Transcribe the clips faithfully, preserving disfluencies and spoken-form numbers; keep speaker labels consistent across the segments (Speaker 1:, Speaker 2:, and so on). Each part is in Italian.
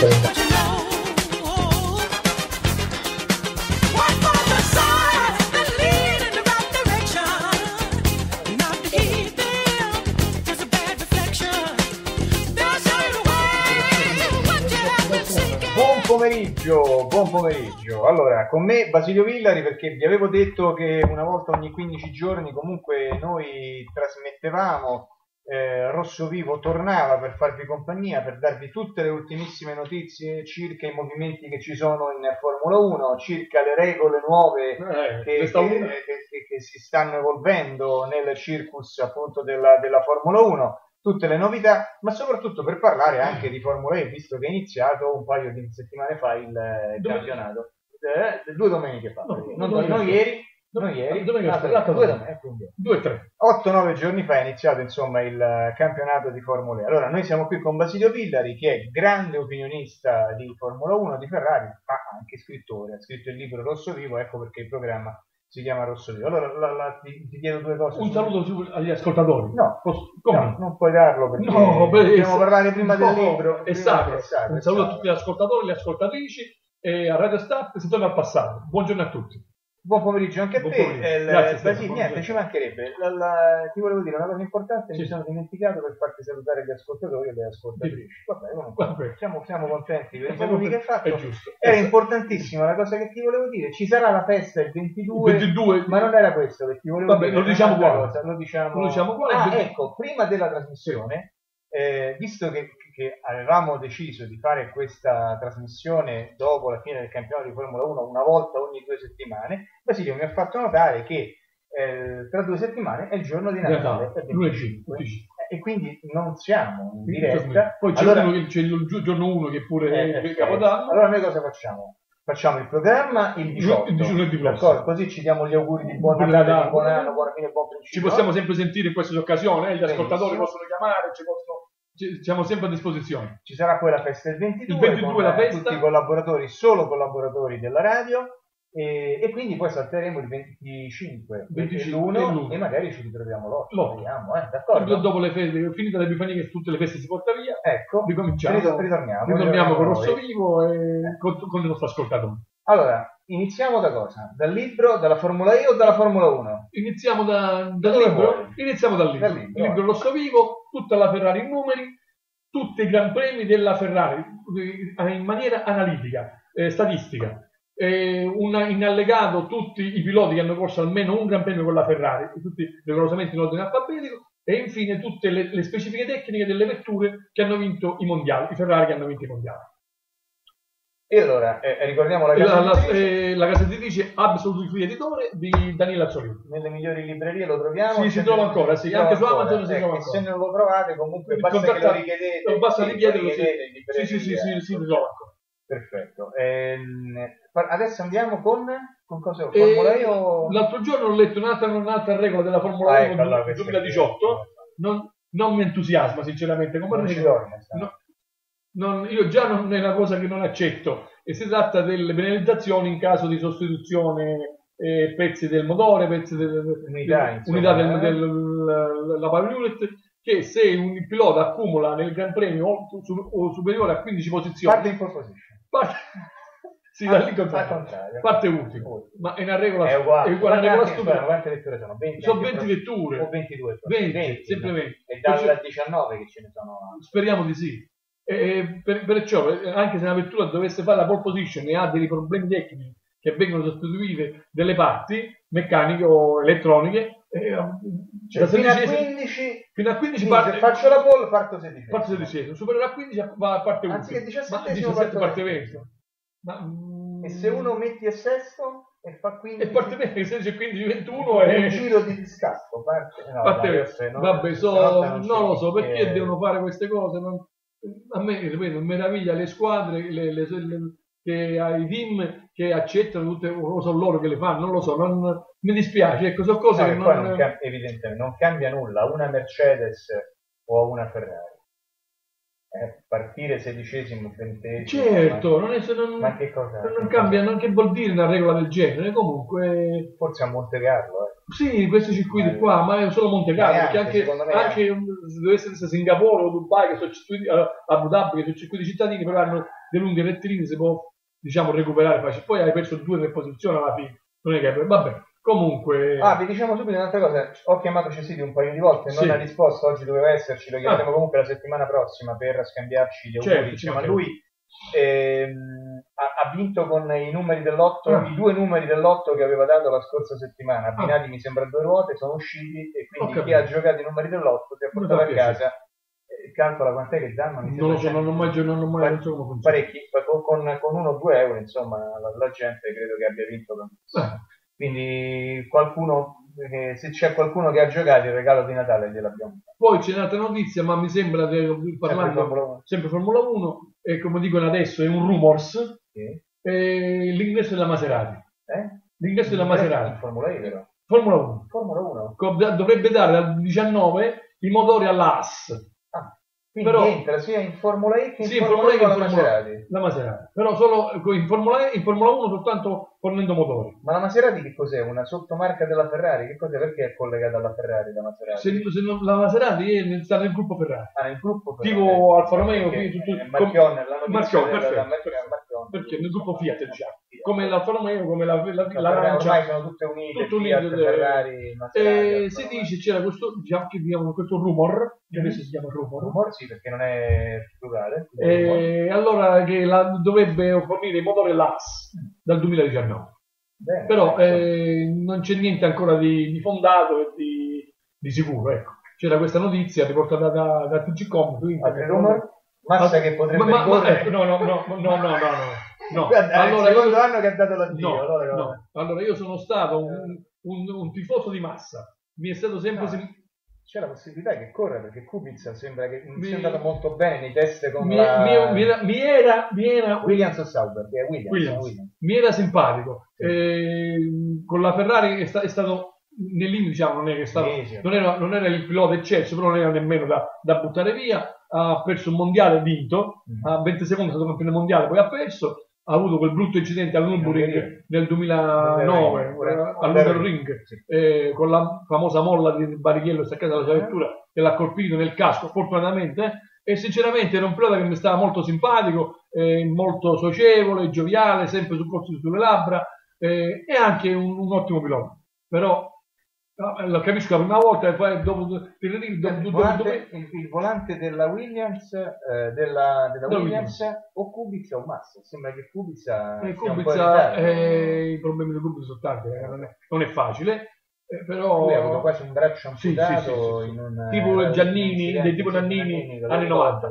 Speaker 1: pomeriggio, buon pomeriggio. Allora, con me Basilio Villari, perché vi avevo detto che una volta ogni quindici giorni comunque noi trasmettevamo, eh, Rosso Vivo tornava per farvi compagnia, per darvi tutte le ultimissime notizie circa i movimenti che ci sono in Formula uno, circa le regole nuove
Speaker 2: eh,
Speaker 1: che, che, che, che si stanno evolvendo nel circus appunto della, della Formula uno. Tutte le novità, ma soprattutto per parlare anche di Formula E, visto che è iniziato un paio di settimane fa il, il campionato, eh, due domeniche fa, no, non, non, non ieri, non ieri,
Speaker 2: l'altro
Speaker 1: due domeniche,
Speaker 2: due tre,
Speaker 1: otto nove giorni fa è iniziato insomma il campionato di Formula E. Allora noi siamo qui con Basilio Villari, che è grande opinionista di Formula uno, di Ferrari, ma anche scrittore, ha scritto il libro Rosso Vivo, ecco perché il programma si chiama Rosso Vivo. Allora la, la, ti, ti chiedo due cose.
Speaker 2: Un saluto agli ascoltatori.
Speaker 1: No, posso, no, non puoi darlo perché
Speaker 2: no, beh,
Speaker 1: dobbiamo parlare prima
Speaker 2: no,
Speaker 1: del libro.
Speaker 2: È sacro. Un saluto a tutti gli ascoltatori, le ascoltatrici e a Radio Start si torna al passato. Buongiorno a tutti.
Speaker 1: Buon pomeriggio anche a
Speaker 2: Buon
Speaker 1: te.
Speaker 2: Eh,
Speaker 1: Grazie, Basilio, niente, ci mancherebbe. La, la, ti volevo dire una cosa importante, sì. Mi sono dimenticato per farti salutare gli ascoltatori e le ascoltatrici. Vabbè, comunque, Vabbè. Siamo, siamo contenti per i saluti che hai fatto.
Speaker 2: È giusto.
Speaker 1: Era importantissima la cosa che ti volevo dire. Ci sarà la festa il ventidue,
Speaker 2: il ventidue
Speaker 1: ma non era questo che ti volevo
Speaker 2: Vabbè,
Speaker 1: dire.
Speaker 2: Lo diciamo qua.
Speaker 1: Lo diciamo,
Speaker 2: lo diciamo qua.
Speaker 1: Ah, ecco, prima della trasmissione, eh, visto che, che avevamo deciso di fare questa trasmissione dopo la fine del campionato di Formula uno, una volta ogni due settimane, Basilio mi ha fatto notare che eh, tra due settimane è il giorno di Natale,
Speaker 2: è venticinque,
Speaker 1: e quindi non siamo in diretta.
Speaker 2: Poi c'è, allora, uno che, c'è il giorno uno che pure
Speaker 1: eh,
Speaker 2: è
Speaker 1: eh,
Speaker 2: Capodanno.
Speaker 1: Allora noi cosa facciamo? Facciamo il programma il diciotto,
Speaker 2: il diciotto
Speaker 1: d'accordo? Così ci diamo gli auguri di buon Natale, di buon anno, buona fine, buon principio.
Speaker 2: Ci possiamo sempre sentire in queste occasioni, eh? Gli ascoltatori possono chiamare, ci possono... siamo sempre a disposizione.
Speaker 1: Ci sarà poi la festa del ventidue,
Speaker 2: il ventidue
Speaker 1: con
Speaker 2: la festa.
Speaker 1: Tutti i collaboratori, solo collaboratori della radio, e, e quindi poi salteremo il venticinque, ventiuno e magari ci ritroviamo l'otto. Vediamo, eh, d'accordo?
Speaker 2: Dopo le feste, finita l'Epifania, che tutte le feste si porta via,
Speaker 1: ecco,
Speaker 2: ricominciamo.
Speaker 1: Ritorniamo,
Speaker 2: ritorniamo con Rosso Vivo e eh. con, con il nostro ascoltatore.
Speaker 1: Allora, iniziamo da cosa? Dal libro, dalla Formula E o dalla Formula uno?
Speaker 2: Iniziamo da, dal libro. Iniziamo dal libro. Dal libro. Il libro Rosso Vivo, tutta la Ferrari in numeri, tutti i gran premi della Ferrari in maniera analitica, eh, statistica. Eh, una, in allegato tutti i piloti che hanno corso almeno un gran premio con la Ferrari, tutti rigorosamente in ordine alfabetico, e infine tutte le, le specifiche tecniche delle vetture che hanno vinto i mondiali, i Ferrari che hanno vinto i mondiali.
Speaker 1: E allora, eh, ricordiamo la casa
Speaker 2: la, la,
Speaker 1: editrice.
Speaker 2: Eh, la casa editrice Absolute Free Editore di Daniele Azzolini.
Speaker 1: Nelle migliori librerie lo troviamo?
Speaker 2: Sì, si trova ancora, sì, anche su Amazon si trova ancora.
Speaker 1: Se non lo trovate comunque basta che lo richiedete.
Speaker 2: Basta
Speaker 1: sì,
Speaker 2: richiederlo,
Speaker 1: sì,
Speaker 2: sì, sì, sì, sì, si trova ancora.
Speaker 1: Perfetto. Ehm, adesso andiamo con, con cosa? Formula E o...
Speaker 2: L'altro giorno ho letto un'altra, un'altra regola della Formula
Speaker 1: ah,
Speaker 2: uno ecco, allora, del duemiladiciotto, non, non mi entusiasma sinceramente come
Speaker 1: non
Speaker 2: regola.
Speaker 1: Dorme,
Speaker 2: no, non, io già non è una cosa che non accetto, e si tratta delle penalizzazioni in caso di sostituzione eh, pezzi del motore, pezzi dell'unità
Speaker 1: unità
Speaker 2: del, del, della power unit, che se un pilota accumula nel Gran Premio o, su, o superiore a quindici posizioni,
Speaker 1: parte in pole position.
Speaker 2: Parte, sì, da lì contrario. Parte ultimo, ma è una regola,
Speaker 1: è uguale,
Speaker 2: è uguale una regola
Speaker 1: stupida. Quante vetture sono? venti,
Speaker 2: sono venti vetture
Speaker 1: o ventidue?
Speaker 2: venti, venti, sempre venti.
Speaker 1: E dal diciannove che ce ne sono?
Speaker 2: Speriamo di sì. E per, perciò, anche se una vettura dovesse fare la pole position e ha dei problemi tecnici che vengono sostituite delle parti meccaniche o elettroniche, eh,
Speaker 1: cioè, fino, a quindici,
Speaker 2: fino a quindici
Speaker 1: quindi
Speaker 2: parte,
Speaker 1: se faccio la pole parto sedicesimo.
Speaker 2: Parto sedicesimo, superiore a quindici va a parte ultima.
Speaker 1: Anziché diciassette
Speaker 2: diciassette parte venti.
Speaker 1: Ma, mm, e se uno metti a sesto e fa quindici
Speaker 2: e parte venti, sedici, quindici, ventuno è
Speaker 1: un giro di distacco. Parte, no,
Speaker 2: parte
Speaker 1: dai,
Speaker 2: venti.
Speaker 1: non,
Speaker 2: Vabbè, so, non, non lo so perché
Speaker 1: che...
Speaker 2: devono fare queste cose. Non, a me ripeto, meraviglia le squadre, le, le, le, che ai team che accettano tutte, o sono loro che le fanno, non lo so, non, mi dispiace, ecco, sono cose
Speaker 1: no,
Speaker 2: che
Speaker 1: non,
Speaker 2: non...
Speaker 1: non cambia, evidentemente non cambia nulla a una Mercedes o a una Ferrari. Eh, partire sedicesimo, ventesimo.
Speaker 2: Certo, ma... non, è, non,
Speaker 1: ma che cosa?
Speaker 2: Non cambia, non che vuol dire una regola del genere, comunque...
Speaker 1: Forse a Monte Carlo, eh.
Speaker 2: Sì, questi circuiti ma qua, ma è solo Monte Carlo, perché anche, anche se dovesse essere Singapore o Dubai, che sono circuiti, uh, Abu Dhabi, che sono circuiti cittadini, però hanno dei lunghi rettilini, si può, diciamo, recuperare facile. Poi hai perso due o tre posizioni alla fine, non è che... Vabbè. Comunque...
Speaker 1: Ah, vi diciamo subito un'altra cosa, ho chiamato Cesidi un paio di volte, non sì. ha risposto, oggi doveva esserci, lo chiameremo ah. comunque la settimana prossima per scambiarci gli auguri, certo, diciamo, certo. lui ehm, ha, ha vinto con i numeri dell'otto, ah. i due numeri dell'otto che aveva dato la scorsa settimana, abbinati ah. mi sembra a due ruote, sono usciti e quindi chi ha giocato i numeri dell'otto si è portato a casa, eh, calcola quant'è che danno? Mi
Speaker 2: non lo so, non ho mai, non ho mai non so come funziona.
Speaker 1: Parecchi, con, con uno o due euro, insomma, la, la gente credo che abbia vinto con ah. Quindi qualcuno, eh, se c'è qualcuno che ha giocato il regalo di Natale gliel'abbiamo fatto.
Speaker 2: Poi c'è un'altra notizia, ma mi sembra che parlando sempre Formula uno, sempre Formula uno e come dicono adesso è un rumors, sì. eh, l'ingresso della Maserati.
Speaker 1: Eh?
Speaker 2: L'ingresso della Maserati.
Speaker 1: In Formula uno, vero?
Speaker 2: Formula uno.
Speaker 1: Formula uno.
Speaker 2: Dovrebbe dare dal diciannove i motori alla Haas.
Speaker 1: Quindi però, entra sia in Formula E che in
Speaker 2: sì,
Speaker 1: Formula E
Speaker 2: con
Speaker 1: la Maserati.
Speaker 2: La Maserati. Però solo in Formula E, in Formula uno soltanto fornendo motori.
Speaker 1: Ma la Maserati che cos'è? Una sottomarca della Ferrari? Che cos'è? Perché è collegata alla Ferrari la Maserati?
Speaker 2: Se, se non, la Maserati è, sta nel gruppo Ferrari.
Speaker 1: Ah, nel gruppo Ferrari.
Speaker 2: Tipo Alfa Romeo,
Speaker 1: okay.
Speaker 2: tutto,
Speaker 1: Marchionne, la
Speaker 2: Marchionne, perfetto,
Speaker 1: della,
Speaker 2: perfetto.
Speaker 1: Marchionne.
Speaker 2: Perché nel gruppo Fiat diciamo. Come l'Alfa Romeo, come la, la, la,
Speaker 1: la Lancia. Ormai sono tutte unite, tutto Fiat, unite Ferrari, Maserati.
Speaker 2: E si dice c'era questo, diciamo, questo rumor, che adesso si chiama rumor.
Speaker 1: Rumor sì, perché non è plurale.
Speaker 2: E allora che la, dovrebbe fornire i motori L A S dal duemiladiciannove. Bene, però eh, non c'è niente ancora di, di fondato e di, di sicuro, ecco. C'era questa notizia riportata da, da T G Com.
Speaker 1: Altri rumor? Massa che potrebbe ma, ma, ma,
Speaker 2: ecco, no, no, no, no, no, no, no. No.
Speaker 1: Guarda,
Speaker 2: allora,
Speaker 1: il secondo io, anno che ha dato l'addio.
Speaker 2: No,
Speaker 1: allora,
Speaker 2: no. allora io sono stato un, un, un tifoso di Massa. Mi è stato sempre... No. Sem-
Speaker 1: C'è la possibilità che corra perché Kubica sembra che non sia andato molto bene nei test con
Speaker 2: mi,
Speaker 1: la...
Speaker 2: mi, mi, era, mi era... Mi era
Speaker 1: Williams o Sauber? È Williams,
Speaker 2: Williams.
Speaker 1: Williams.
Speaker 2: Mi era simpatico. Sì. Eh, con la Ferrari è, sta, è stato... Nel limite, diciamo, non, è che stato, sì, sì. non, era, non era il pilota eccesso, però non era nemmeno da, da buttare via. Ha perso un mondiale, vinto. Mm. A venti secondi è stato campione mondiale, poi ha perso. Ha avuto quel brutto incidente al Nürburgring nel duemilanove all'Hungaroring sì. eh, con la famosa molla di Barrichello staccata dalla sua vettura che l'ha colpito nel casco fortunatamente eh, e sinceramente era un pilota che mi stava molto simpatico, eh, molto socievole, gioviale, sempre sul posto sulle labbra eh, e anche un, un ottimo pilota, però lo capisco la prima volta e poi dopo il,
Speaker 1: il, volante, il, il volante della Williams eh, della, della Williams, Williams o Kubica o Massa, sembra che Kubica
Speaker 2: eh, Kubica eh, i problemi di Kubica sono tanti, eh, non, è, non è facile eh, però
Speaker 1: lui ha avuto quasi un braccio amputato sì, sì, sì, sì.
Speaker 2: In un, tipo Giannini del tipo Nannini anni novanta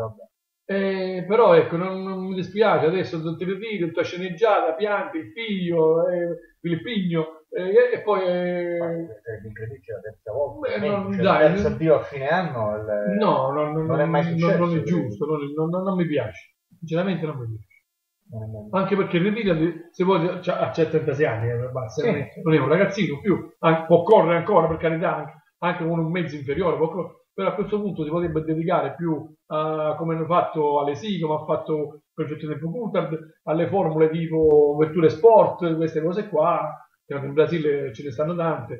Speaker 2: eh, però ecco non, non mi dispiace adesso tutti i ritiri, tutta sceneggiata, pianti, il figlio eh, Filippigno eh, e poi eh,
Speaker 1: incredibile la terza volta
Speaker 2: beh, non,
Speaker 1: cioè,
Speaker 2: dai,
Speaker 1: il terzo addio a fine anno il,
Speaker 2: no, no, no,
Speaker 1: non è mai successo
Speaker 2: non, non è giusto non, non, non mi piace sinceramente non mi piace non anche perché il ritiro se vuoi cioè, ha trentasei anni eh, basta, sì. non, è, non è un ragazzino più anche, può correre ancora per carità anche, anche con un mezzo inferiore può correre, però a questo punto si potrebbe dedicare più a come hanno fatto alle SIG, come ha fatto Progetto Tempo Coulthard, alle formule tipo vetture sport, queste cose qua, che in Brasile ce ne stanno tante.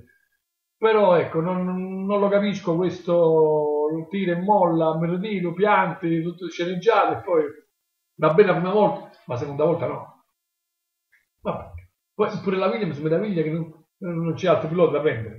Speaker 2: Però ecco, non, non lo capisco questo tira e molla, mi ritiro, pianti, tutto sceneggiato e poi va bene la prima volta, ma la seconda volta no. Vabbè. Poi pure la Williams mi meraviglia che non, non c'è altro pilota da prendere.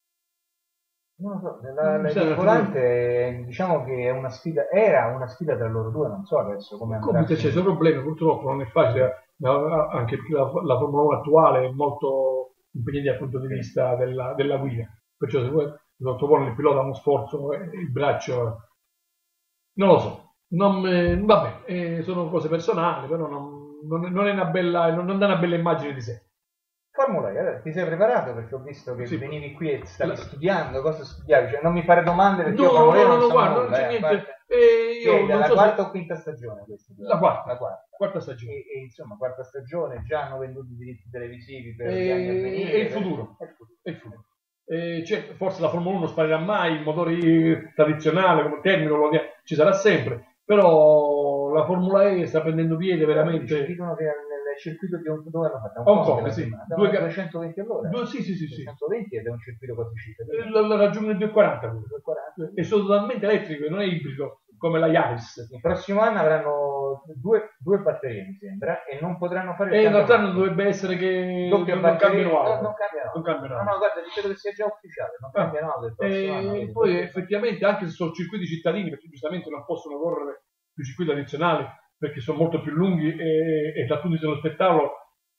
Speaker 1: Non lo so, la, la, il volante diciamo che è una sfida, era una sfida tra loro due, non so adesso come andrà.
Speaker 2: Comunque c'è questo problema, purtroppo non è facile, anche la, la Formula uno attuale è molto impegnativa dal punto di vista della, della guida, perciò se vuoi sottopone il pilota a uno sforzo e il braccio, non lo so, non, eh, vabbè, eh, sono cose personali, però non, non, non è una bella, non, non dà una bella immagine di sé.
Speaker 1: Formula E, ti sei preparato perché ho visto che sì. Venivi qui e stavi la... studiando, cosa studiavi? Cioè non mi fare domande perché
Speaker 2: no,
Speaker 1: io Formula
Speaker 2: no, no,
Speaker 1: non so
Speaker 2: guarda,
Speaker 1: nulla,
Speaker 2: non c'è
Speaker 1: eh,
Speaker 2: niente.
Speaker 1: parte...
Speaker 2: Eh, io
Speaker 1: è
Speaker 2: non
Speaker 1: la
Speaker 2: so
Speaker 1: quarta
Speaker 2: se...
Speaker 1: o quinta stagione questa?
Speaker 2: La quarta.
Speaker 1: La quarta.
Speaker 2: quarta stagione.
Speaker 1: E, e insomma, quarta stagione, già hanno venduto i diritti televisivi per
Speaker 2: e...
Speaker 1: gli anni a venire.
Speaker 2: È il futuro. È il futuro. È il futuro. Eh, certo, forse la Formula uno non sparirà mai, il motore tradizionale come tecnico ci sarà sempre, però la Formula E sta prendendo piede veramente.
Speaker 1: Dicono che nel circuito di Hong Kong hanno fatto
Speaker 2: Hong Kong, sì,
Speaker 1: duecentoventi all'ora.
Speaker 2: Due, sì, sì, sì, sì.
Speaker 1: duecentoventi ed è un circuito quattrociclico.
Speaker 2: La, la raggiunge il duecentoquaranta. E sono totalmente elettrico, non è ibrido come la Yaris.
Speaker 1: Il prossimo anno avranno due, due batterie, mi sembra, e non potranno fare il
Speaker 2: e l'altro anno dovrebbe essere che
Speaker 1: doppia
Speaker 2: non
Speaker 1: batteria,
Speaker 2: cambiano
Speaker 1: no,
Speaker 2: auto.
Speaker 1: non cambiano.
Speaker 2: Non cambiano
Speaker 1: no, no, guarda, credo che sia già ufficiale, non
Speaker 2: ah.
Speaker 1: cambiano auto il prossimo
Speaker 2: e
Speaker 1: anno.
Speaker 2: poi effettivamente anche se sono circuiti cittadini, perché giustamente non possono correre sui circuiti addizionali perché sono molto più lunghi e, e dal punto di vista dello spettacolo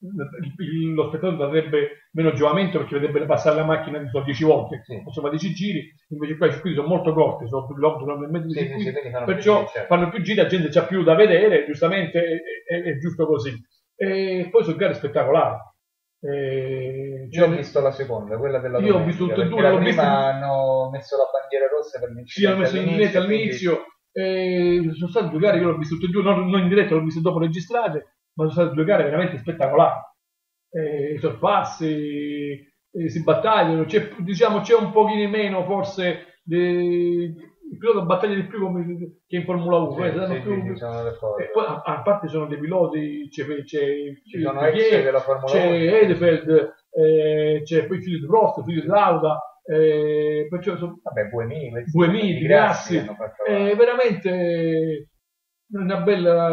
Speaker 2: lo spettatore avrebbe meno giovamento perché vedrebbe passare la macchina di dieci volte, sì. Insomma dieci giri, invece qua i circuiti sono molto corti, sono più lunghi, durano il mezzo di circuiti, sì, sì, perciò più, certo. fanno più giri, la gente c'ha più da vedere, giustamente è, è, è giusto così. E poi sono gare spettacolari. E,
Speaker 1: io ho visto la seconda, quella della
Speaker 2: io ho visto tutte e due,
Speaker 1: la
Speaker 2: l'ho
Speaker 1: prima
Speaker 2: visto...
Speaker 1: hanno messo la bandiera rossa per
Speaker 2: l'incidente. Sì, hanno messo in diretta all'inizio, quindi... sono state due gare, io l'ho visto tutte e due, non, non in diretta, l'ho visto dopo registrate, ma sono state due gare veramente spettacolari. Eh, I sorpassi, eh, si battagliano, c'è, diciamo c'è un pochino meno forse de... il pilota battaglia di più come, che in Formula uno, sì, eh,
Speaker 1: sì, più... sì,
Speaker 2: e poi a, a parte sono dei piloti, c'è, c'è,
Speaker 1: ci sono ex della Formula
Speaker 2: c'è
Speaker 1: uno,
Speaker 2: Hedefeld, eh, c'è poi figlio di Prost, figlio di Lauda, eh, perciò sono,
Speaker 1: vabbè, Buemi,
Speaker 2: Buemi, Di Grassi, eh, veramente una bella.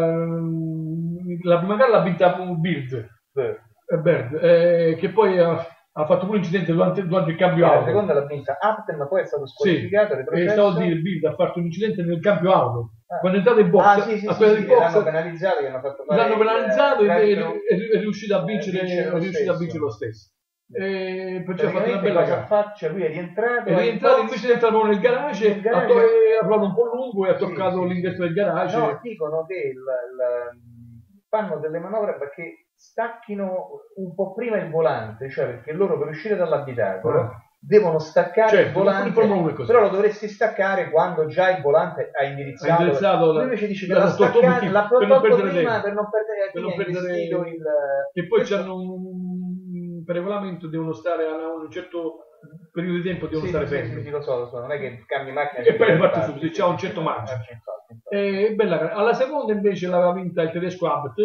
Speaker 2: La prima gara l'ha vinta Bird, Bird eh, che poi ha, ha fatto pure un incidente durante, durante il cambio auto.
Speaker 1: La seconda l'ha vinta Upton, ma poi è stato squalificato.
Speaker 2: Sì, e stavo a dire, Bird ha fatto un incidente nel cambio auto.
Speaker 1: Ah.
Speaker 2: Quando è entrato in box,
Speaker 1: ah, sì, sì,
Speaker 2: a
Speaker 1: sì,
Speaker 2: quella
Speaker 1: sì,
Speaker 2: di box,
Speaker 1: l'hanno penalizzato, gli hanno fatto fare
Speaker 2: l'hanno penalizzato
Speaker 1: il,
Speaker 2: e
Speaker 1: il,
Speaker 2: è, è riuscito a vincere,
Speaker 1: vincere
Speaker 2: è riuscito a vincere lo stesso. E perciò ha fatto una bella gara.
Speaker 1: Faccia, lui è rientrato,
Speaker 2: è rientrato invece di entrare nel garage, nel garage. Ha, to- ha provato un po' lungo e ha toccato sì, l'ingresso del garage.
Speaker 1: No, dicono che il, il, fanno delle manovre perché stacchino un po' prima il volante, cioè perché loro per uscire dall'abitacolo no. devono staccare
Speaker 2: certo,
Speaker 1: il volante, però lo dovresti staccare quando già il volante ha indirizzato. Ha indirizzato
Speaker 2: lui
Speaker 1: invece dice che l'ha staccato, l'ha
Speaker 2: per non perdere
Speaker 1: prima
Speaker 2: tempo.
Speaker 1: per non perdere,
Speaker 2: per non perdere
Speaker 1: il...
Speaker 2: E poi c'hanno un... per regolamento devono stare a un certo periodo di tempo, devono
Speaker 1: sì,
Speaker 2: stare
Speaker 1: sì,
Speaker 2: fermi.
Speaker 1: Sì, sì, lo so, lo so, non è che cambi macchina
Speaker 2: e poi parte subito, c'è un certo margine. E bella gara. Alla seconda invece l'aveva vinta il tedesco Abt,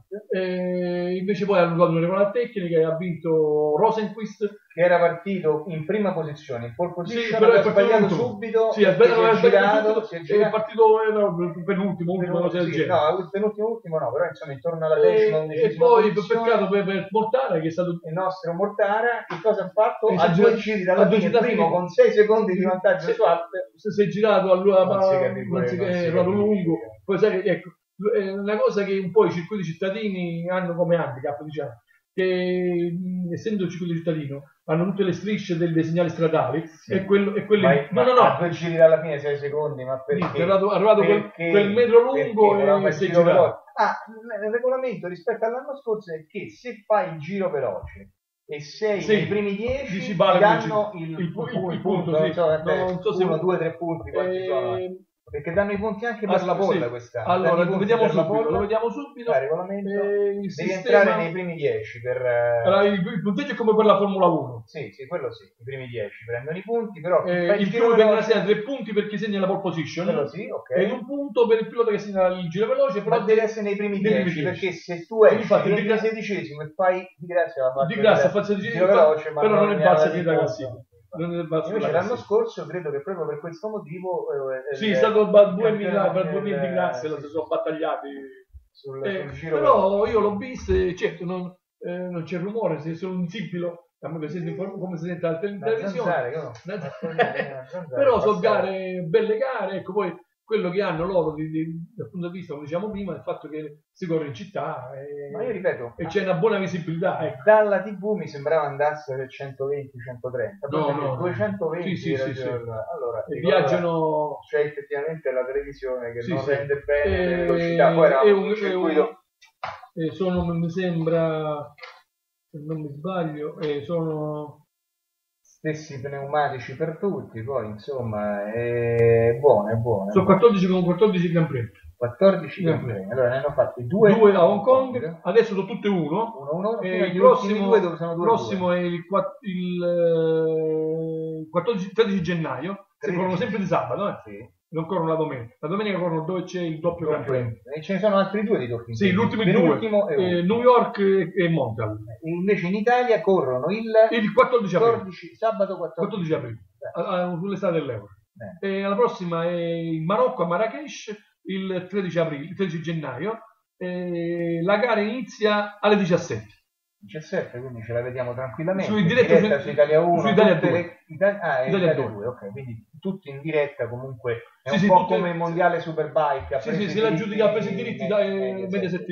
Speaker 2: e invece poi hanno dato una regola tecnica e ha vinto Rosenquist,
Speaker 1: che era partito in prima posizione, in pole position,
Speaker 2: sì, però
Speaker 1: ha sbagliato subito,
Speaker 2: sì, ha sbagliato,
Speaker 1: si è girato,
Speaker 2: si è girato, è partito era penultimo, ultimo,
Speaker 1: penultimo,
Speaker 2: sì,
Speaker 1: sì, no, il penultimo ultimo no, però insomma intorno alla decima,
Speaker 2: e poi peccato per, per Mortara che è stato
Speaker 1: il nostro Mortara, che cosa ha fatto?
Speaker 2: E
Speaker 1: a due giri dalla fine, il primo con sei secondi di vantaggio su Abt,
Speaker 2: se si è girato allora
Speaker 1: non si capisce,
Speaker 2: è andato lungo, poi sai che ecco, è una cosa che un po' i circuiti cittadini hanno come handicap, diciamo, che mh, essendo circuito cittadino hanno tutte le strisce dei, dei segnali stradali sì. e quello e quelli
Speaker 1: ma, no no no a due giri dalla fine sei secondi, ma perché
Speaker 2: è arrivato, è arrivato quel, quel metro lungo e si è girato.
Speaker 1: Ah, il regolamento rispetto all'anno scorso è che se fai il giro veloce e sei sì. nei primi dieci ti danno il, il, il, il, il punto, punto sì. non so, non so se uno, due, tre punti quanti e... sono. Perché danno i punti anche per ah, la polla sì. quest'anno.
Speaker 2: Allora, lo vediamo subito, lo vediamo subito.
Speaker 1: Il regolamento eh, il devi sistema... entrare nei primi dieci per...
Speaker 2: Allora, il, il punteggio è come per la Formula uno.
Speaker 1: Sì, sì, quello sì, i primi dieci prendono i punti, però...
Speaker 2: Eh, il pilota che segna tre punti per chi segna la pole position.
Speaker 1: Quello sì, ok.
Speaker 2: E un punto per il pilota che segna il giro veloce, però...
Speaker 1: Ma deve essere nei primi dieci, perché se tu esci il sedicesimo e fai di grazia la
Speaker 2: di grazia fa il giro veloce, però non è bassa di classifica.
Speaker 1: Invece l'anno scorso credo che proprio per questo motivo eh,
Speaker 2: sì, è stato duemila per duemila di classe, lo si sono battagliati sul, eh, sul giro però veloce. Io l'ho visto, certo non, eh, non c'è rumore, se sono un sibilo come si sente alla televisione, no? Però sono gare, belle gare, ecco. Poi quello che hanno loro di, di, dal punto di vista, come diciamo prima, è il fatto che si corre in città e,
Speaker 1: ma io ripeto,
Speaker 2: e c'è una buona visibilità, ecco.
Speaker 1: Dalla tivù mi sembrava andasse per centoventi centotrenta,
Speaker 2: no, no,
Speaker 1: duecentoventi
Speaker 2: sì, sì, sì, sì.
Speaker 1: Allora,
Speaker 2: e viaggiano,
Speaker 1: c'è effettivamente la televisione che
Speaker 2: sì,
Speaker 1: non
Speaker 2: sì.
Speaker 1: rende bene
Speaker 2: e,
Speaker 1: le velocità, poi era
Speaker 2: e
Speaker 1: un, un circuito
Speaker 2: e sono, mi sembra, se non mi sbaglio, e sono
Speaker 1: stessi pneumatici per tutti, poi insomma è buono, è buono.
Speaker 2: Sono quattordici con quattordici Gran Premi.
Speaker 1: quattordici Gran Premi. Allora ne hanno fatti due,
Speaker 2: due a Hong Kong, Kong. Adesso sono tutte uno.
Speaker 1: uno, uno
Speaker 2: e il prossimo, due dove sono due prossimo due. È il, il, il quattordici, tredici gennaio, si corrono sempre di sabato, eh?
Speaker 1: Sì.
Speaker 2: non corrono la domenica. La domenica corrono dove c'è il doppio Gran Premio.
Speaker 1: E ce ne sono altri due di doppi.
Speaker 2: Sì, l'ultimo due, eh, New York e, e Montreal.
Speaker 1: Invece in Italia corrono il,
Speaker 2: il quattordici aprile.
Speaker 1: quattordici, sabato quattordici,
Speaker 2: quattordici aprile, a, a, sulle strade dell'Euro. E la prossima è in Marocco, a Marrakesh, il tredici aprile, il tredici gennaio. E la gara inizia alle diciassette.
Speaker 1: diciassette, quindi ce la vediamo tranquillamente.
Speaker 2: Su, in diretta,
Speaker 1: diretta su, su Italia uno,
Speaker 2: su Italia due.
Speaker 1: Le, Italia, ah,
Speaker 2: Italia
Speaker 1: Italia due, ok, quindi tutti in diretta comunque. È sì, un
Speaker 2: sì,
Speaker 1: po'
Speaker 2: tutte...
Speaker 1: come il mondiale Superbike.
Speaker 2: Sì, sì, se la giudica ha preso i diritti da eh, Mediaset,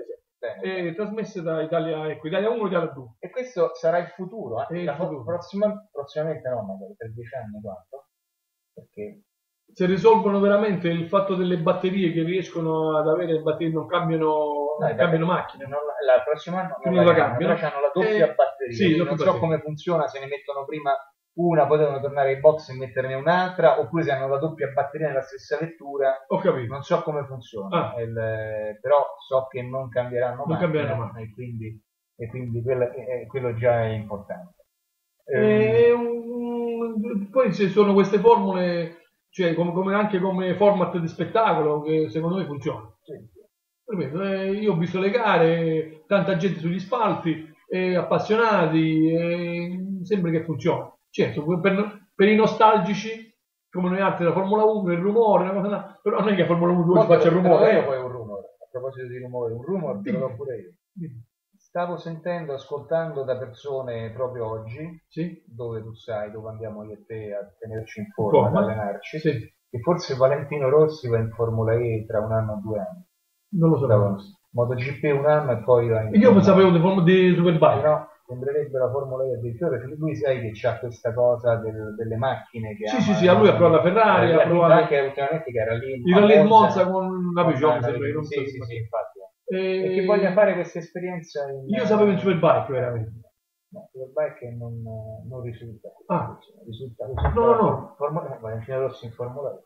Speaker 2: e trasmesse da Italia, ecco, Italia uno e Italia due.
Speaker 1: E questo sarà il futuro, eh?
Speaker 2: il
Speaker 1: la
Speaker 2: futuro.
Speaker 1: Prossima, prossimamente no, magari per dieci anni quanto? Perché
Speaker 2: se risolvono veramente il fatto delle batterie, che riescono ad avere batterie, non cambiano,
Speaker 1: no,
Speaker 2: cambiano macchine.
Speaker 1: Non la, il prossimo anno non,
Speaker 2: non
Speaker 1: la,
Speaker 2: la cambiano,
Speaker 1: però hanno la doppia
Speaker 2: eh,
Speaker 1: batteria.
Speaker 2: Sì,
Speaker 1: non so batteria. Come funziona, se ne mettono prima una, poi devono tornare ai box e metterne un'altra, oppure se hanno la doppia batteria nella stessa vettura.
Speaker 2: Ho capito.
Speaker 1: Non so come funziona, ah. il, però so che non cambieranno
Speaker 2: non
Speaker 1: macchine,
Speaker 2: cambieranno mai.
Speaker 1: E quindi, e quindi quello, eh, quello già è importante.
Speaker 2: E, um, poi ci sono queste formule, cioè come, come anche come format di spettacolo, che secondo me funziona. Sì. Eh, io ho visto le gare, tanta gente sugli spalti, eh, appassionati, eh, sembra che funzioni. Certo, per, per i nostalgici come noi altri della Formula uno, il rumore, una cosa, no, però non è che la Formula uno due faccia il rumore.
Speaker 1: Io poi un rumore, a proposito di rumore, un rumore te lo do pure io. Stavo sentendo, ascoltando da persone proprio oggi,
Speaker 2: sì?
Speaker 1: Dove tu sai, dove andiamo io e te a tenerci in forma, ad allenarci,
Speaker 2: sì.
Speaker 1: Che forse Valentino Rossi va in Formula E tra un anno o due anni.
Speaker 2: Non lo sapevo.
Speaker 1: MotoGP un anno e poi va in
Speaker 2: Io non sapevo di, form- di Superbike.
Speaker 1: No, sembrerebbe la Formula E addirittura, perché lui sai che c'ha questa cosa del, delle macchine che
Speaker 2: sì,
Speaker 1: ama,
Speaker 2: sì, sì, a lui ha provato la Ferrari,
Speaker 1: eh,
Speaker 2: ha provato
Speaker 1: anche ultimamente che era lì
Speaker 2: il Rally Monza con una Peugeot,
Speaker 1: sì, sì, sì, sì, infatti.
Speaker 2: E...
Speaker 1: e che voglia fare questa esperienza in,
Speaker 2: io sapevo in Superbike veramente.
Speaker 1: No, Superbike non, non risulta.
Speaker 2: Ah.
Speaker 1: risulta, risulta
Speaker 2: no, no, no.
Speaker 1: Formula, Valentino Rossi in Formula E.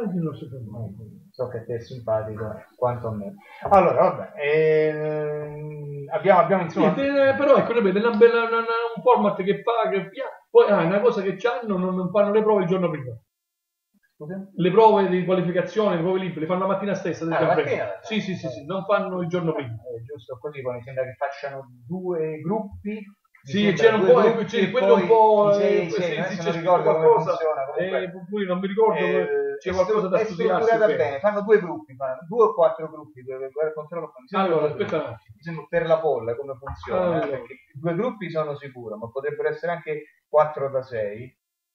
Speaker 1: So che a te è simpatico quanto a me. Allora, vabbè, ehm, abbiamo, abbiamo insomma.
Speaker 2: Sì, te, però ecco, è una bella, una, un format che fa, che poi ah, una cosa che c'hanno, non, non fanno le prove il giorno prima.
Speaker 1: Scusa?
Speaker 2: Le prove di qualificazione, le prove libere, le fanno la mattina stessa.
Speaker 1: Ah, la mattina?
Speaker 2: Sì, sì, sì, sì, non fanno il giorno prima.
Speaker 1: Eh, giusto così, poi mi sembra che facciano due gruppi.
Speaker 2: Sì, c'era un po', c'è quello un po',
Speaker 1: sì, sì, sì, sì, non ricordo qualcosa,
Speaker 2: come funziona, eh, non mi ricordo, eh, c'è qualcosa da studiare. È
Speaker 1: strutturata bene, fanno due gruppi, fanno due o quattro gruppi per il controllo.
Speaker 2: Allora, aspetta un
Speaker 1: attimo. Per la polla come funziona, allora. Perché due gruppi sono sicuro, ma potrebbero essere anche quattro da sei,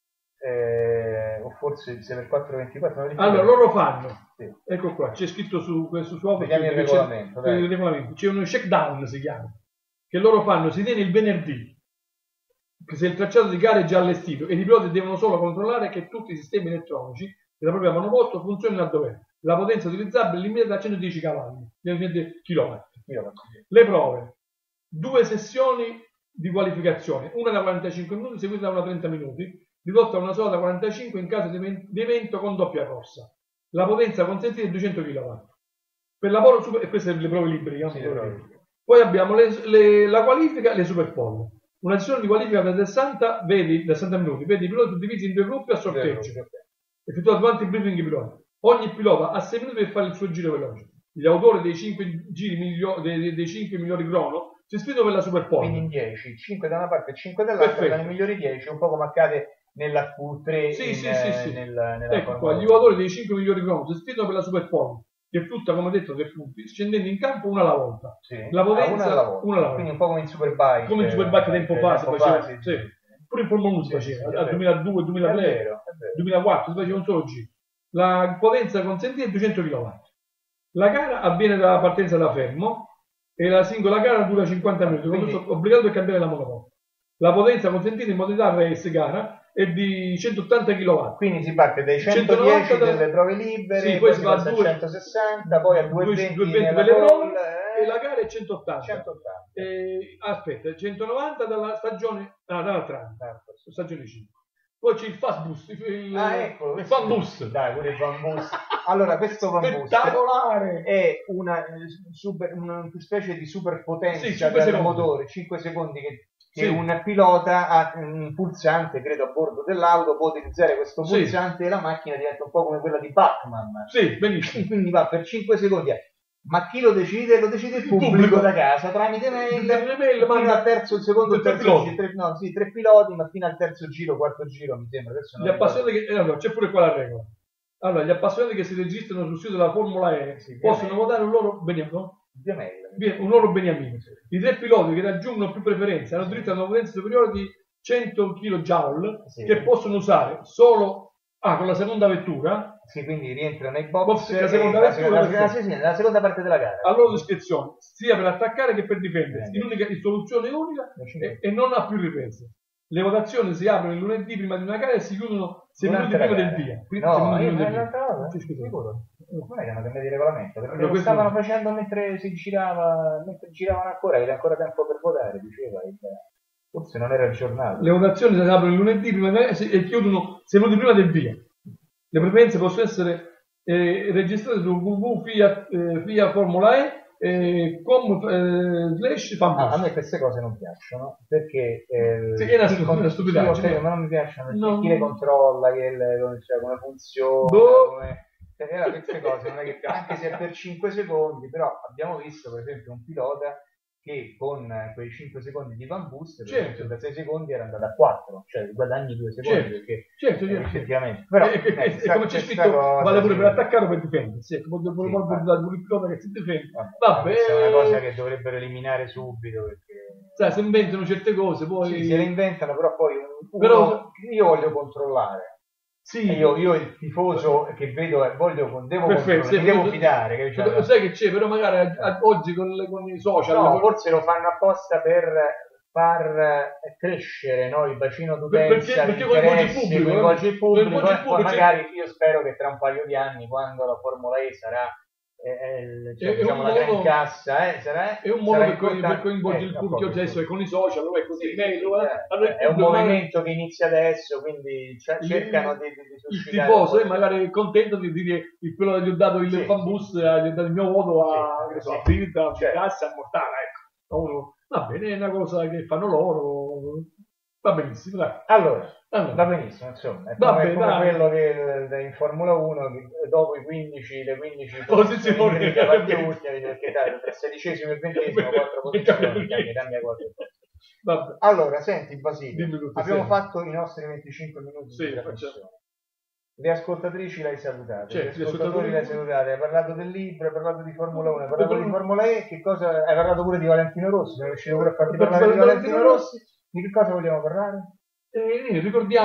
Speaker 1: eh, o forse se per quattro ventiquattro.
Speaker 2: Allora, loro fanno, sì. Ecco qua, c'è scritto su questo suo
Speaker 1: il regolamento,
Speaker 2: c'è, il regolamento, c'è uno check-down, si chiama, che loro fanno, si tiene il venerdì, che se il tracciato di gara è già allestito e i piloti devono solo controllare che tutti i sistemi elettronici della propria monoposto funzionino a dovere. La potenza utilizzabile è limitata a centodieci cavalli, chilowatt. Le prove, due sessioni di qualificazione, una da quarantacinque minuti seguita da una trenta minuti, ridotta a una sola da quarantacinque in caso di evento con doppia corsa. La potenza consentita è duecento chilowatt. Per lavoro super, e queste sono le prove libere. Sì, poi abbiamo le, le, la qualifica e le superpole. Una sessione di qualifica da sessanta, vedi, da sessanta minuti, vedi i piloti suddivisi in due gruppi a sorteggio. Effettuato durante il briefing i piloti. Ogni pilota ha sei minuti per fare il suo giro veloce. Gli autori dei cinque giri miglio, dei, dei cinque migliori crono si sfidano per la superpole.
Speaker 1: Quindi in dieci, cinque da una parte e cinque dall'altra, sono i migliori dieci, un po' come accade nella Q tre.
Speaker 2: Sì,
Speaker 1: in,
Speaker 2: sì, sì, sì.
Speaker 1: Nel, nella
Speaker 2: ecco qua, gli autori dei cinque migliori crono si sfidano per la superpole, che è tutta, come detto, tre punti, scendendo in campo una alla volta.
Speaker 1: Sì.
Speaker 2: La potenza,
Speaker 1: ah, una, alla volta.
Speaker 2: una alla volta.
Speaker 1: Quindi un po' come in Superbike.
Speaker 2: Come in Superbike tempo fa si faceva. Sì. Sì. Pure in Formula uno si
Speaker 1: sì,
Speaker 2: faceva,
Speaker 1: sì,
Speaker 2: dal duemiladue, duemilatré, duemilaquattro si faceva un solo giro. La potenza consentita è duecento chilowatt. La gara avviene dalla partenza da fermo e la singola gara dura cinquanta minuti, quindi sono obbligato per cambiare la monoposto. La potenza consentita in modalità race gara è di centottanta chilowatt.
Speaker 1: Quindi si parte dai centodieci delle delle prove libere,
Speaker 2: sì,
Speaker 1: poi si va a centosessanta, poi a duecentoventi
Speaker 2: per le prove e la gara è centottanta.
Speaker 1: centottanta.
Speaker 2: E, aspetta, centonovanta dalla stagione ah, dall'altra, stagione cinque. Poi c'è il fast boost, il,
Speaker 1: ah, ecco,
Speaker 2: il fan boost.
Speaker 1: Dai, pure il fan boost. Allora, questo fan boost è una, super, una specie di superpotenza
Speaker 2: sì,
Speaker 1: del motore, cinque secondi che che sì. un pilota ha un pulsante, credo, a bordo dell'auto, può utilizzare questo pulsante sì. e la macchina diventa un po' come quella di Pac-Man.
Speaker 2: Sì, benissimo.
Speaker 1: Quindi va per cinque secondi. Ma chi lo decide? Lo decide il pubblico, pubblico. da casa, tramite mail, mail fino al terzo, il secondo, il terzo giro, tre, no, sì, tre piloti, ma fino al terzo giro, quarto giro, mi sembra. Adesso
Speaker 2: gli appassionati che, eh, no, c'è pure qua la regola. Allora, gli appassionati che si registrano sul sito della Formula E sì, possono votare un loro beniamino. Un loro beniamino. I tre piloti che raggiungono più preferenze hanno diritto a una potenza superiore di cento chilojoule sì. che possono usare solo ah, con la seconda vettura.
Speaker 1: Sì, quindi rientrano nei box
Speaker 2: la seconda vettura
Speaker 1: la, la, sì, sì, nella seconda parte della gara.
Speaker 2: A loro discrezione, sia per attaccare che per difendersi, in, unica, in soluzione unica e, e non ha più riprese. Le votazioni si aprono il lunedì prima di una gara e si chiudono sei minuti prima del via.
Speaker 1: Quindi no, io non l'altra sicuro. Non è che hanno cambiato il regolamento, perché lo stavano no. facendo mentre si girava, mentre giravano ancora, era ancora tempo per votare, diceva. Forse non era aggiornato.
Speaker 2: Le votazioni si aprono il lunedì prima di gara e chiudono sei minuti prima del via. Le preferenze possono essere eh, registrate su w w w punto fiat eh, formula e eh, com eh, slash
Speaker 1: ah, a me queste cose non piacciono perché eh,
Speaker 2: sì, è una, stu- una stupidaggine,
Speaker 1: sì, ma non mi piacciono no. chi le controlla, che le, cioè, come funziona, boh. come eh, queste cose non è che anche se è per cinque secondi, però abbiamo visto per esempio un pilota che con quei cinque secondi di Van Booster certo. da sei secondi era andato a quattro, cioè guadagni due secondi certo. perché
Speaker 2: certo, certo.
Speaker 1: effettivamente però
Speaker 2: e, e, e, e come c'è scritto vale pure per attaccare o per difendersi, ecco, sì, il pilota che si difende
Speaker 1: vabbè, è una cosa che dovrebbero eliminare subito perché
Speaker 2: sai, si inventano certe cose poi
Speaker 1: sì, se le inventano però poi un, però io voglio controllare. Sì. Io, io il tifoso che vedo voglio devo
Speaker 2: perfetto, sì,
Speaker 1: mi devo fidare che
Speaker 2: cioè, sai che c'è, però magari a, a, oggi con, le, con i social
Speaker 1: no,
Speaker 2: con...
Speaker 1: forse lo fanno apposta per far crescere no, il bacino d'utenza,
Speaker 2: perché coinvolge il pubblico,
Speaker 1: coinvolge il pubblico, poi, poi magari io spero che tra un paio di anni quando la Formula E sarà eh, cioè, diciamo la gran cassa eh, sarà,
Speaker 2: è un modo per, per coinvolgere eh, il pubblico adesso è con i social è così sì,
Speaker 1: meglio, sì, allora è un movimento che inizia adesso quindi c- cercano di, di, di
Speaker 2: suscitare il tifoso è magari contento di dire il quello che gli ho dato il sì, fan bus sì. gli ho dato il mio voto a sì, so, sì. a Finta, a certo. Cassa, a Mortara ecco uno, va bene è una cosa che fanno loro va benissimo dai.
Speaker 1: allora Allora, va benissimo, insomma, è come, Vabbè, come quello che in Formula uno che dopo i quindici, le quindici
Speaker 2: posizioni
Speaker 1: che ultime, perché dai, tra sedicesimo e ventesimo, quattro posizioni, cambia, cambia qualche cosa. Allora, senti Basilio, abbiamo sei. fatto i nostri venticinque minuti
Speaker 2: sì,
Speaker 1: di trasmissione. Le ascoltatrici l'hai salutate,
Speaker 2: certo,
Speaker 1: gli ascoltatori l'hai salutati, hai parlato del libro, hai parlato di Formula uno, hai parlato di Formula E, che cosa hai parlato pure di Valentino Rossi, sei riuscito pure a farti parlare di Valentino Rossi, di che cosa vogliamo parlare?
Speaker 2: Eh,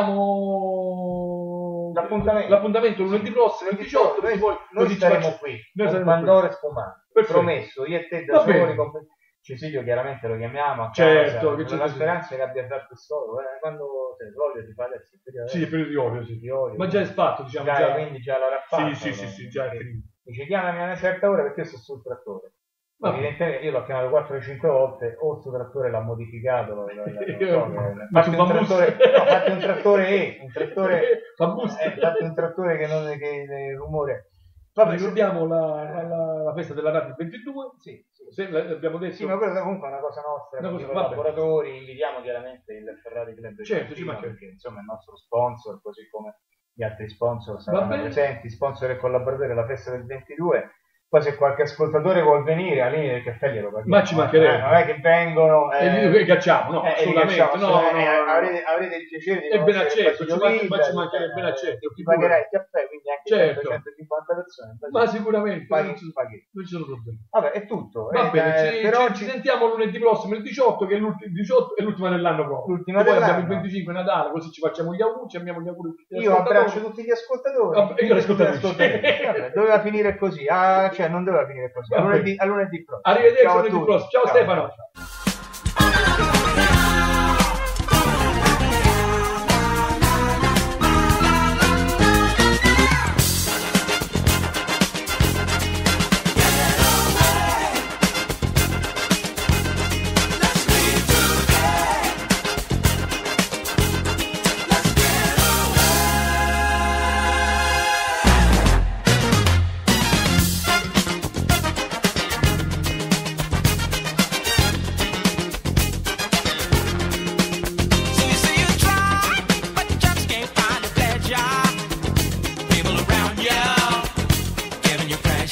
Speaker 2: ricordiamo
Speaker 1: l'appuntamento,
Speaker 2: l'appuntamento lunedì prossimo, il diciotto,
Speaker 1: noi,
Speaker 2: poi
Speaker 1: noi staremo qui, noi con Pandora e Spumante, promesso, io e te da soli, con Cecilio chiaramente lo chiamiamo a
Speaker 2: certo,
Speaker 1: casa, con la speranza che abbia fatto solo, eh, quando cioè, l'olio si fa adesso,
Speaker 2: sì, per il olio, sì.
Speaker 1: di olio,
Speaker 2: ma già è fatto, diciamo,
Speaker 1: già,
Speaker 2: già.
Speaker 1: quindi già l'avrà fatto,
Speaker 2: sì, sì, sì, sì, già è finito.
Speaker 1: Dice chiamami a una certa ora perché io sto sul trattore. Ma evidentemente io l'ho chiamato quattro o cinque volte, o il suo trattore l'ha modificato, lo, lo, lo, so, fatti, un trattore, no, fatti un trattore E, un trattore, eh, fatti un trattore che non che, che rumore.
Speaker 2: Vabbè, ricordiamo la, la, la festa della radio ventidue,
Speaker 1: sì, sì.
Speaker 2: Se l'abbiamo detto.
Speaker 1: Sì, ma quella comunque è una cosa nostra, una cosa, i collaboratori, invitiamo chiaramente il Ferrari Club
Speaker 2: certo, ci manca
Speaker 1: perché insomma è il nostro sponsor, così come gli altri sponsor saranno presenti, sponsor e collaboratori alla festa del ventidue. Poi se qualche ascoltatore vuol venire alla linea del caffè glielo paghiamo.
Speaker 2: Ma ci mancherebbe.
Speaker 1: Eh, non è che vengono
Speaker 2: e eh, li cacciamo, no,
Speaker 1: eh,
Speaker 2: assolutamente.
Speaker 1: Cacciamo,
Speaker 2: no,
Speaker 1: no,
Speaker 2: no, no.
Speaker 1: Avrete, avrete il piacere di
Speaker 2: e ben accetto, ci manca, ma ci mancherebbe ben accetto.
Speaker 1: Ti pagherai il caffè, quindi anche
Speaker 2: certo.
Speaker 1: centocinquanta persone.
Speaker 2: Ma sicuramente
Speaker 1: paghi,
Speaker 2: non, ci,
Speaker 1: paghi.
Speaker 2: non ci sono problemi.
Speaker 1: Vabbè, è tutto.
Speaker 2: Va
Speaker 1: eh,
Speaker 2: bene,
Speaker 1: eh,
Speaker 2: ci,
Speaker 1: per
Speaker 2: ci,
Speaker 1: oggi...
Speaker 2: ci sentiamo lunedì prossimo, il diciotto, che è l'ultimo, diciotto è l'ultima dell'anno proprio.
Speaker 1: L'ultima
Speaker 2: poi
Speaker 1: dell'anno.
Speaker 2: abbiamo il venticinque Natale, così ci facciamo gli auguri, ci abbiamo gli auguri.
Speaker 1: Io abbraccio tutti gli ascoltatori.
Speaker 2: Vabbè, io ascoltatori.
Speaker 1: Vabbè, doveva finire così. Ah, cioè non doveva finire così. A lunedì, a lunedì prossimo.
Speaker 2: Arrivederci a lunedì prossimo. Ciao, ciao Stefano.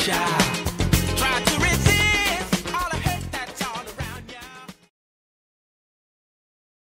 Speaker 3: Ciao.